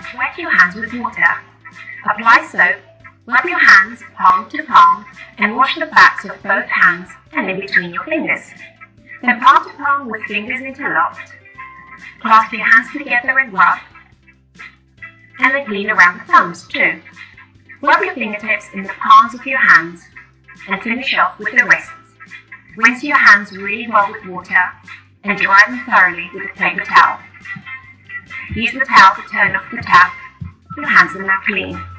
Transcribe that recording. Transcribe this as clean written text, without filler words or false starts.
wet your hands with water. Apply soap, rub your hands palm to palm, and wash the backs of both hands and in between your fingers. Then palm to palm with fingers interlocked. Clasp your hands together and rub, and then clean around the thumbs too. Rub your fingertips in the palms of your hands and finish off with the wrists. Rinse your hands really well with water and dry them thoroughly with a paper towel. Use the towel to turn off the tap. Your hands are now clean.